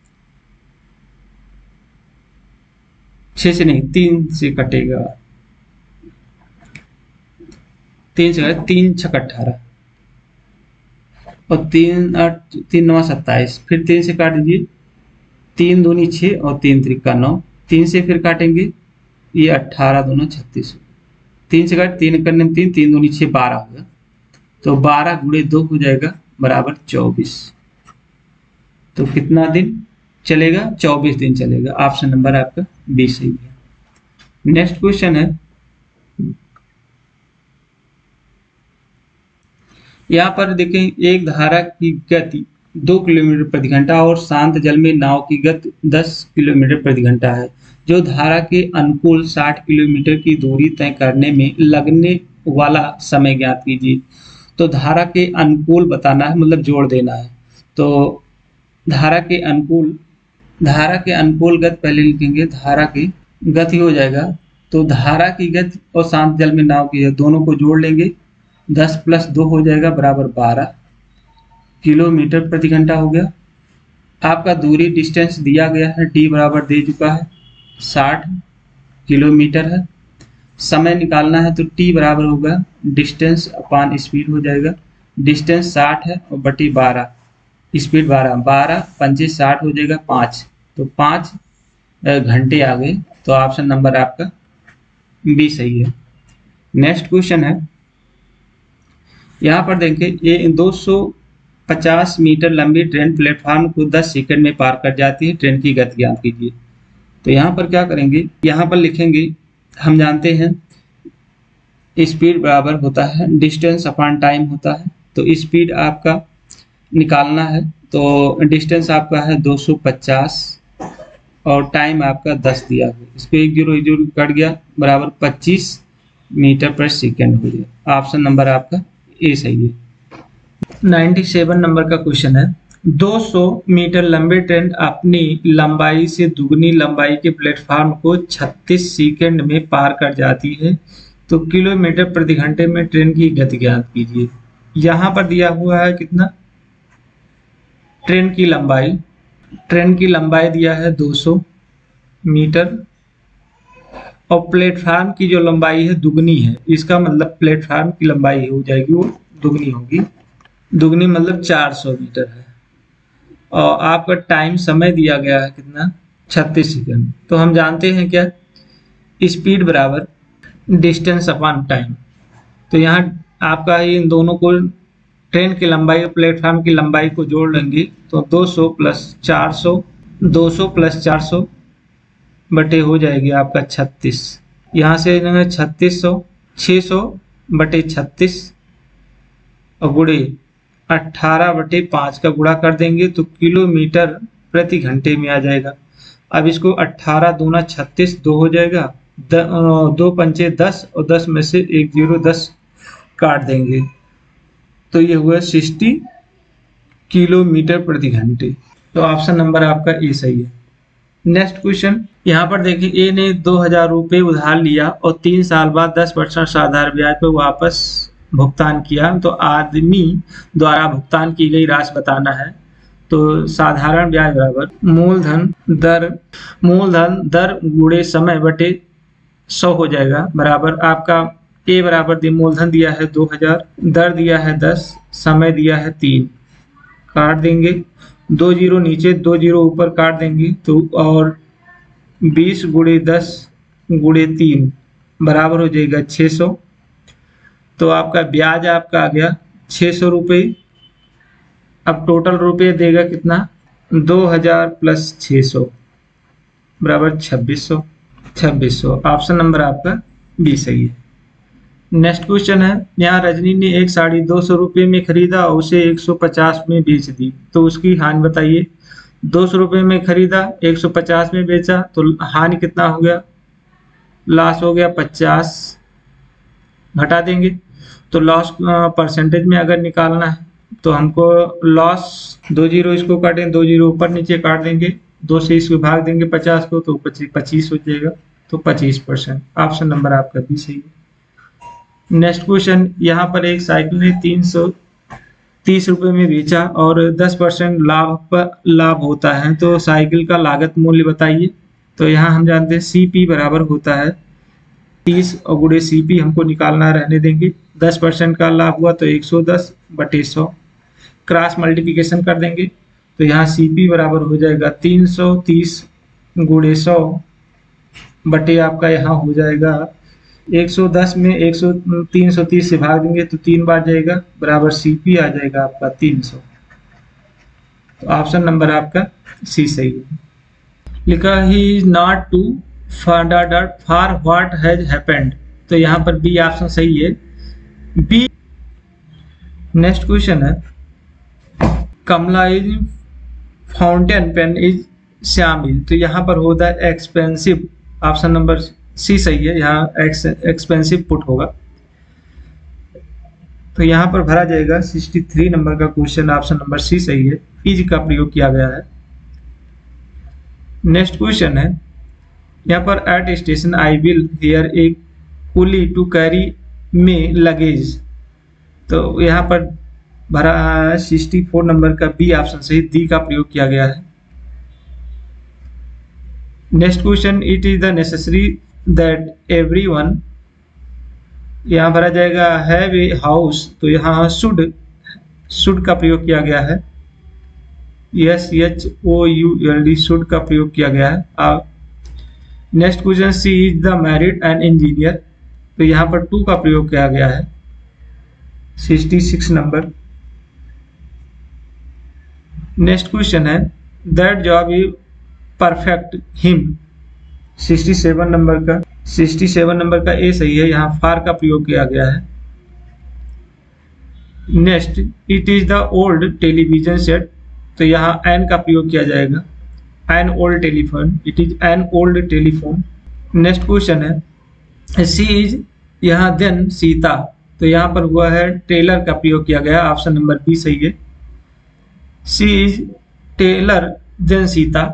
[SPEAKER 1] 6 से नहीं 3 से कटेगा, 3 से काटे 3 6 18 और 3 8 3 9 27, फिर 3 से काट दीजिए, 3 दूनी 6 और 3 त्रिका 9, 3 से फिर काटेंगे, ये 18 दोनों 36, 3 से काट 3 करने में 3 3 दूनी 6 12 होगा, तो 12 गुणे 2 हो जाएगा बराबर 24। तो कितना दिन चलेगा, 24 दिन चलेगा। ऑप्शन नंबर आपका बी सही है। नेक्स्ट क्वेश्चन है, यहाँ पर देखें एक धारा की गति 2 किलोमीटर प्रति घंटा और शांत जल में नाव की गति 10 किलोमीटर प्रति घंटा है। जो धारा के अनुकूल 60 किलोमीटर की दूरी तय करने में लगने वाला समय ज्ञात कीजिए। तो धारा के अनुकूल बताना है, मतलब जोड़ देना है। तो धारा के अनुकूल गति पहले लिखेंगे, धारा की गति हो जाएगा, तो धारा की गति और शांत जल में नाव की दोनों को जोड़ लेंगे, 10 + 2 हो जाएगा बराबर 12 किलोमीटर प्रति घंटा हो गया। आपका दूरी डिस्टेंस दिया गया है, D बराबर दे चुका है 60 किलोमीटर है। समय निकालना है तो T बराबर होगा डिस्टेंस अपॉन स्पीड हो जाएगा। डिस्टेंस 60 है और बटी 12, स्पीड 12, 12 पंचे 60 हो जाएगा 5, तो 5 घंटे आ गए। तो ऑप्शन नंबर आपका बी सही है। नेक्स्ट क्वेश्चन है, यहाँ पर देखें, ये 250 मीटर लंबी ट्रेन प्लेटफॉर्म को 10 सेकंड में पार कर जाती है, ट्रेन की गति ज्ञात कीजिए। तो यहाँ पर क्या करेंगे, यहाँ पर लिखेंगे, हम जानते हैं स्पीड बराबर होता है डिस्टेंस अपॉन टाइम होता है। तो स्पीड आपका निकालना है, तो डिस्टेंस आपका है 250 और टाइम आपका 10 दिया है। इसको 1 0 कट गया, बराबर 25 मीटर पर सेकेंड हो गया। ऑप्शन नंबर आपका ए सही है। 97 नंबर का क्वेश्चन है, 200 मीटर लंबी ट्रेन अपनी लंबाई से दुगनी लंबाई के प्लेटफॉर्म को 36 सेकंड में पार कर जाती है, तो किलोमीटर प्रति घंटे में ट्रेन की गति ज्ञात कीजिए। यहाँ पर दिया हुआ है कितना, ट्रेन की लंबाई दिया है 200 मीटर और प्लेटफॉर्म की जो लंबाई है दुगनी है, इसका मतलब प्लेटफॉर्म की लंबाई हो जाएगी वो दुगनी होगी, दुगनी मतलब 400 मीटर है। और आपका टाइम समय दिया गया है कितना, 36 सेकंड। तो हम जानते हैं क्या, स्पीड बराबर डिस्टेंस अपॉन टाइम। तो यहाँ आपका इन दोनों को, ट्रेन की लंबाई और प्लेटफॉर्म की लंबाई को जोड़ लेंगे तो 200 प्लस 400 बटे हो जाएगी आपका 36। यहाँ से 600 बटे 36 और गुणे 18/5 का गुणा कर देंगे तो किलोमीटर प्रति घंटे में आ जाएगा। अब इसको 18 दूना 36, 2 हो जाएगा, 2 पंचे 10 और 10 में से 1 0 10 काट देंगे तो ये हुआ 60 किलोमीटर प्रति घंटे। तो ऑप्शन नंबर आपका ए सही है। नेक्स्ट क्वेश्चन, यहाँ पर देखिए, ए ने 2000 रुपये उधार लिया और 3 साल बाद 10% साधारण ब्याज पर वापस भुगतान किया, तो आदमी द्वारा भुगतान की गई राशि बताना है। तो साधारण ब्याज बराबर मूलधन दर गुणे समय बटे 100 हो जाएगा, बराबर आपका ए बराबर मूलधन दिया है 2000, दर दिया है 10, समय दिया है 3, काट देंगे 2 0 नीचे 2 0 ऊपर काट देंगे तो, और 20 गुणे 10 गुणे 3 बराबर हो जाएगा 600। तो आपका ब्याज आपका आ गया 600 रुपये। अब टोटल रुपये देगा कितना, 2000 प्लस 600 बराबर 2600। ऑप्शन नंबर आपका बी सही है। नेक्स्ट क्वेश्चन है, यहाँ रजनी ने एक साड़ी 200 रुपये में खरीदा और उसे 150 में बेच दी, तो उसकी हानि बताइए। 200 रुपये में खरीदा, 150 में बेचा, तो हानि कितना हो गया, लॉस हो गया 50, घटा देंगे। तो लॉस परसेंटेज में अगर निकालना है तो हमको लॉस 2 0 इसको काटें, 2 0 ऊपर नीचे काट देंगे, 2 से इसको भाग देंगे 50 को तो 25 हो जाएगा, तो 25%। ऑप्शन नंबर आपका भी सही है। नेक्स्ट क्वेश्चन, यहाँ पर एक साइकिल ने 330 रुपये में बेचा और 10% लाभ होता है, तो साइकिल का लागत मूल्य बताइए। तो यहाँ हम जानते हैं CP बराबर होता है 30 और गुणे CP हमको निकालना रहने देंगे। 10% का लाभ हुआ तो 110 बटे 100, क्रॉस मल्टीप्लिकेशन कर देंगे तो यहाँ CP बराबर हो जाएगा 330 गुणे 100 बटे आपका यहाँ हो जाएगा 110 में 330 से भाग देंगे तो 3 बार जाएगा, बराबर CP आ जाएगा आपका 300। तो ऑप्शन नंबर आपका सी सही है। लिखा ही is not to find out for what has happened, तो यहाँ पर बी ऑप्शन सही है, बी। नेक्स्ट क्वेश्चन है, Kamala is fountain pen is शामिल, तो यहाँ पर होता है एक्सपेंसिव, ऑप्शन नंबर सी सही है, यहाँ एक्सपेंसिव पुट होगा। तो यहाँ पर भरा जाएगा 63 नंबर का क्वेश्चन, ऑप्शन नंबर सी सही है, इज का प्रयोग किया गया है। नेक्स्ट क्वेश्चन है, यहाँ पर at station I will hear a coolie to carry my luggage, तो यहाँ पर भरा है 64 नंबर का बी ऑप्शन सही, दी का प्रयोग किया गया है। Next question, it is the necessary that everyone, यहाँ भरा जाएगा हैव ए हाउस, तो यहाँ शुड का प्रयोग किया गया है, SHOULD शुड का प्रयोग किया गया है। Next question, she is the married and engineer, तो यहाँ पर टू का प्रयोग किया गया है। 66 नंबर। नेक्स्ट क्वेश्चन है, that job is perfect him, 67 number का। 67 नंबर का ए सही है, यहाँ फार का प्रयोग किया गया है। Next, it is the old television set, तो यहाँ एन का प्रयोग किया जाएगा, an old telephone, it is an old telephone. Next question है, सी इज यहाँ देन सीता, तो यहाँ पर हुआ है टेलर का प्रयोग किया गया, ऑप्शन नंबर बी सही है। She is taller than Sita.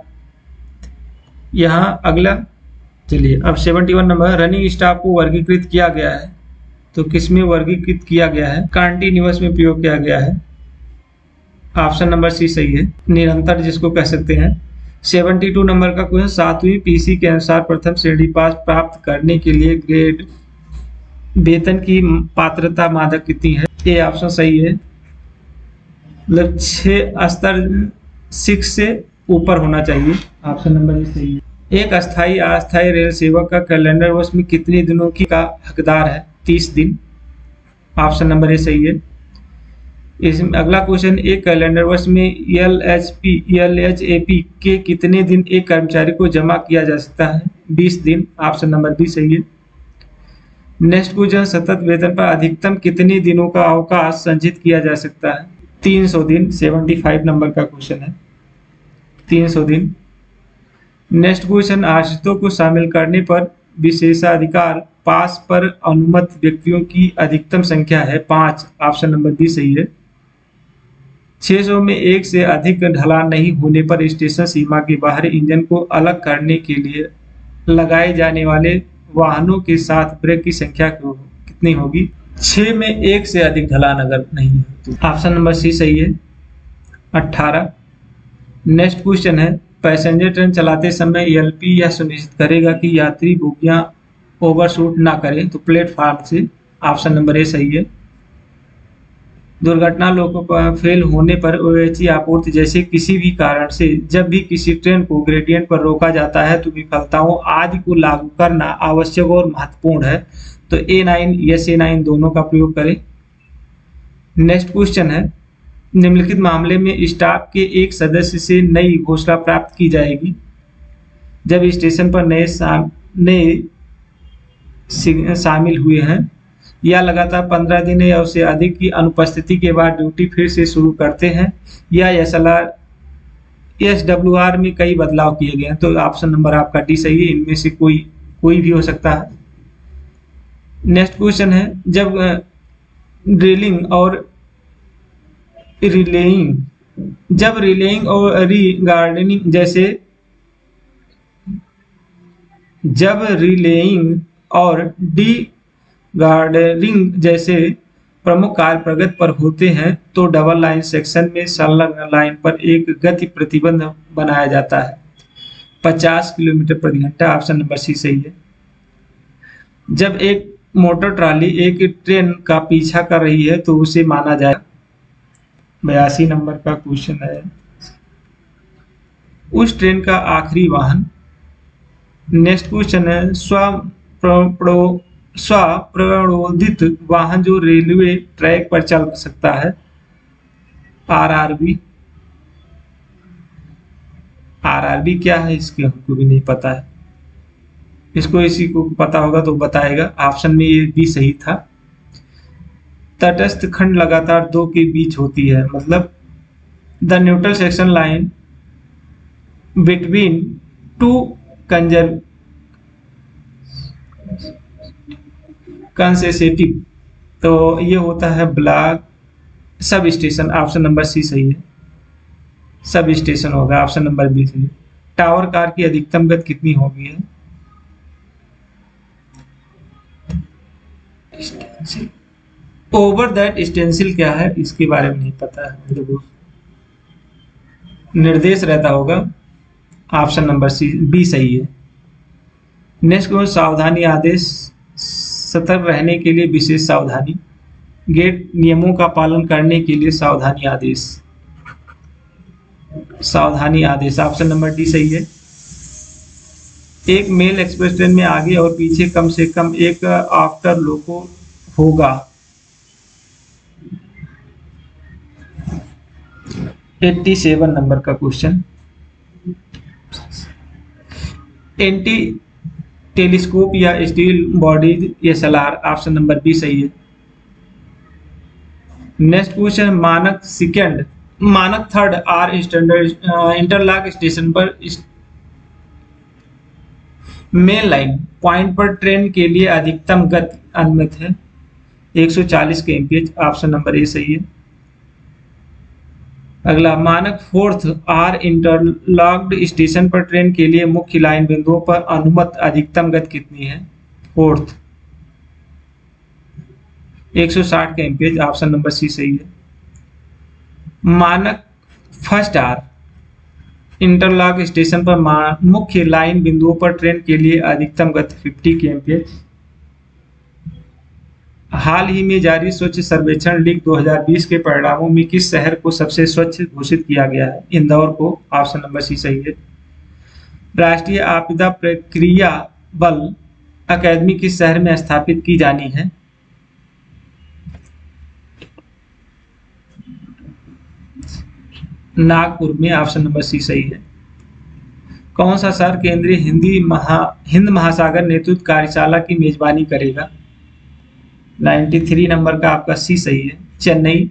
[SPEAKER 1] यहाँ अगला, चलिए अब 71 नंबर, रनिंग स्टाफ को वर्गीकृत किया गया है, तो किसमें वर्गीकृत किया गया है, कंटिन्यूअस में प्रयोग किया गया है, ऑप्शन नंबर सी सही है, निरंतर जिसको कह सकते हैं। 72 नंबर का क्वेश्चन, 7वीं पीसी के अनुसार प्रथम श्रेणी पास प्राप्त करने के लिए ग्रेड वेतन की पात्रता मानक कितनी है, ये ऑप्शन सही है, मतलब 6 स्तर 6 से ऊपर होना चाहिए, ऑप्शन नंबर ए सही है। एक अस्थायी अस्थायी रेल सेवक का कैलेंडर वर्ष में कितने दिनों की का हकदार है, 30 दिन, ऑप्शन नंबर ए सही है। इसमें अगला क्वेश्चन, एक कैलेंडर वर्ष में LHAP के कितने दिन एक कर्मचारी को जमा किया जा सकता है, 20 दिन, ऑप्शन नंबर बी सही है। नेक्स्ट क्वेश्चन, सतत वेतन पर अधिकतम कितने दिनों का अवकाश संचित किया जा सकता है, 300 दिन, 75 नंबर का क्वेश्चन है, 300 दिन। नेक्स्ट क्वेश्चन, आश्रितों को शामिल करने पर विशेषाधिकार पास पर अनुमत व्यक्तियों की अधिकतम संख्या है 5, ऑप्शन नंबर बी सही है। 600 में एक से अधिक ढलान नहीं होने पर स्टेशन सीमा के बाहर इंजन को अलग करने के लिए लगाए जाने वाले वाहनों के साथ ब्रेक की संख्या कितनी होगी, 6 में एक से अधिक ढलान अगर नहीं है तो ऑप्शन नंबर सी सही है, 18। नेक्स्ट क्वेश्चन है, पैसेंजर ट्रेन चलाते समय एलपी यह सुनिश्चित करेगा कि यात्री बोगियां ओवरशूट ना करें, तो प्लेटफार्म से, ऑप्शन नंबर ए सही है। दुर्घटना लोको पर फेल होने पर ओएचई आपूर्ति जैसे किसी भी कारण से जब भी किसी ट्रेन को ग्रेडियंट पर रोका जाता है तो विफलताओं आदि को लागू करना आवश्यक और महत्वपूर्ण है, तो A9 यस A9 दोनों का प्रयोग करें। नेक्स्ट क्वेश्चन है, निम्नलिखित मामले में स्टाफ के एक सदस्य से नई घोषणा प्राप्त की जाएगी जब स्टेशन पर नए शामिल हुए हैं या लगातार 15 दिन या उससे अधिक की अनुपस्थिति के बाद ड्यूटी फिर से शुरू करते हैं, या SWR में कई बदलाव किए गए हैं, तो ऑप्शन नंबर आपका डी सही है, इनमें से कोई भी हो सकता है। नेक्स्ट क्वेश्चन है, जब ड्रिलिंग और रिलेइंग और रीगार्डनिंग जैसे प्रमुख कार्य प्रगति पर होते हैं तो डबल लाइन सेक्शन में संलग्न लाइन पर एक गति प्रतिबंध बनाया जाता है 50 किलोमीटर प्रति घंटा, ऑप्शन नंबर सी सही है। जब एक मोटर ट्रॉली एक ट्रेन का पीछा कर रही है तो उसे माना जाएगा, 82 नंबर का क्वेश्चन है, उस ट्रेन का आखिरी वाहन। नेक्स्ट क्वेश्चन है, स्वप्रणोदित वाहन जो रेलवे ट्रैक पर चल सकता है, आरआरबी क्या है इसके हमको भी नहीं पता है, इसको इसी को पता होगा तो बताएगा, ऑप्शन में ये भी सही था। तटस्थ खंड लगातार दो के बीच होती है, मतलब the neutral section line between two consecutive, तो ये होता है block sub station, option number C सही है, सब स्टेशन होगा, ऑप्शन नंबर बी सही है। टावर कार की अधिकतम गति कितनी होगी है, ओवर दैट स्टेंसिल क्या है इसके बारे में नहीं पता है, निर्देश रहता होगा, ऑप्शन नंबर सी बी सही है। नेक्स्ट क्वेश्चन, सावधानी आदेश, सतर्क रहने के लिए विशेष सावधानी, गेट नियमों का पालन करने के लिए सावधानी आदेश, ऑप्शन नंबर डी सही है। एक मेल एक्सप्रेस ट्रेन में आगे और पीछे कम से कम एक आफ्टर लोको होगा। 87 नंबर का क्वेश्चन। एंटी टेलीस्कोप या steel bodies SLR, option number B सही है। नेक्स्ट क्वेश्चन, मानक third R standard interlock station पर मेन लाइन पॉइंट पर ट्रेन के लिए अधिकतम गति अनुमत है 140 kmph, ऑप्शन नंबर ए सही है। अगला, मानक फोर्थ आर इंटरलॉक्ड स्टेशन पर ट्रेन के लिए मुख्य लाइन बिंदुओं पर अनुमत अधिकतम गति कितनी है? Fourth 160 kmph, option number C सही है। मानक फर्स्ट आर इंटरलॉक स्टेशन पर मुख्य लाइन बिंदुओं पर ट्रेन के लिए अधिकतम गति 50 kmph। हाल ही में जारी स्वच्छ सर्वेक्षण लीग 2020 के परिणामों में किस शहर को सबसे स्वच्छ घोषित किया गया है? इंदौर को, ऑप्शन नंबर सी सही है। राष्ट्रीय आपदा प्रतिक्रिया बल अकादमी किस शहर में स्थापित की जानी है? नागपुर में, ऑप्शन नंबर सी सही है। कौन सा शहर केंद्रीय हिंद महासागर नेतृत्व कार्यशाला की मेजबानी करेगा? 93 नंबर का आपका सी सही है, चेन्नई।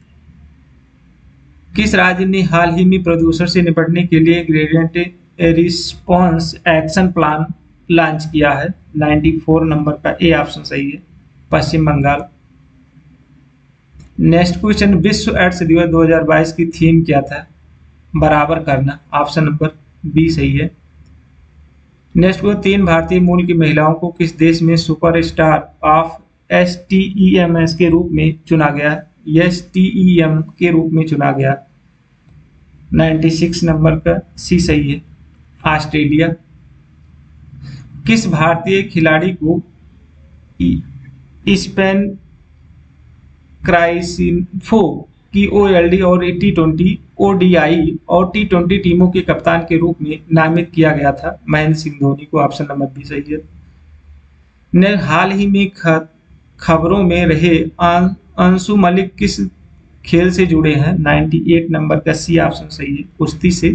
[SPEAKER 1] किस राज्य ने हाल ही में प्रदूषण से निपटने के लिए gradient response action plan launch किया है? 94 नंबर का ए ऑप्शन सही है, पश्चिम बंगाल। नेक्स्ट क्वेश्चन, विश्व एड्स दिवस 2022 की थीम क्या था? बराबर करना, ऑप्शन नंबर बी सही है। नेक्स्ट को, 3 भारतीय मूल की महिलाओं को किस देश में सुपरस्टार ऑफ STEMS के रूप में चुना गया? STEM के रूप में चुना गया। 96 नंबर का सी सही है, ऑस्ट्रेलिया। किस भारतीय खिलाड़ी को स्पेन क्राइसिन्फो की OLD और T20 ODI और T20 टीमों के कप्तान के रूप में नामित किया गया था? महेंद्र सिंह धोनी को, ऑप्शन नंबर बी सही है। ने हाल ही में खबरों में रहे अंशु मलिक किस खेल से जुड़े हैं? 98 नंबर का सी ऑप्शन सही है, कुश्ती से।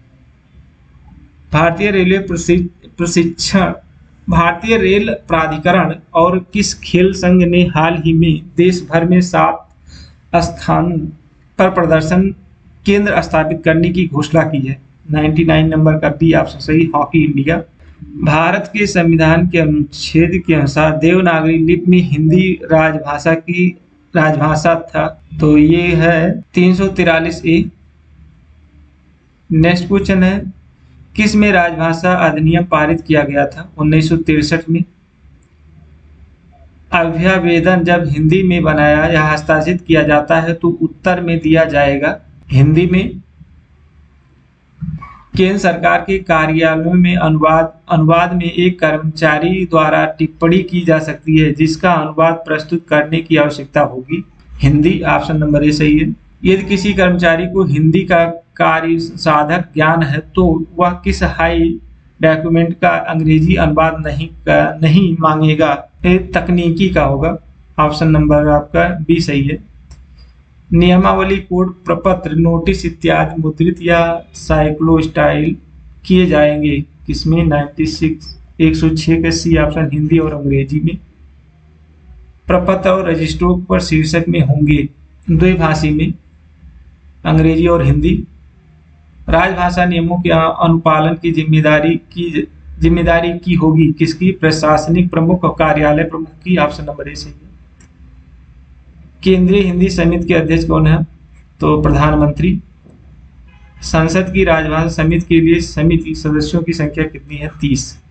[SPEAKER 1] भारतीय रेल प्राधिकरण और किस खेल संघ ने हाल ही में देश भर में 7 स्थानों पर प्रदर्शन केंद्र स्थापित करने की घोषणा की है? 99 नंबर का बी ऑप्शन सही, हॉकी इंडिया। भारत के संविधान के अनुच्छेद के अनुसार देवनागरी लिपि में हिंदी राजभाषा था, तो ये है 343A। नेक्स्ट क्वेश्चन है, किस में राजभाषा अधिनियम पारित किया गया था? 1963 में। अभ्यावेदन जब हिंदी में बनाया या हस्ताक्षरित किया जाता है तो उत्तर में दिया जाएगा हिंदी में। केंद्र सरकार के कार्यालयों में अनुवाद में एक कर्मचारी द्वारा टिप्पणी की जा सकती है जिसका अनुवाद प्रस्तुत करने की आवश्यकता होगी? हिंदी, ऑप्शन नंबर ए सही है। यदि किसी कर्मचारी को हिंदी का कार्य साधक ज्ञान है तो वह किस हाई डॉक्यूमेंट का अंग्रेजी अनुवाद नहीं मांगेगा? तकनीकी का होगा, ऑप्शन नंबर आपका बी सही है। नियमावली, कोड, प्रपत्र, नोटिस इत्यादि मुद्रित या साइक्लोस्टाइल किए जाएंगे किसमें? 106 का सी ऑप्शन, हिंदी और अंग्रेजी में। प्रपत्र और रजिस्टरों पर शीर्षक में होंगे द्विभाषी में, अंग्रेजी और हिंदी। राजभाषा नियमों के अनुपालन की जिम्मेदारी की होगी किसकी? प्रशासनिक प्रमुख और कार्यालय प्रमुख की, ऑप्शन नंबर ए सही है। केंद्रीय हिंदी समिति के अध्यक्ष कौन है? तो प्रधानमंत्री। संसद की राजभाषा समिति के लिए समिति सदस्यों की संख्या कितनी है? 30।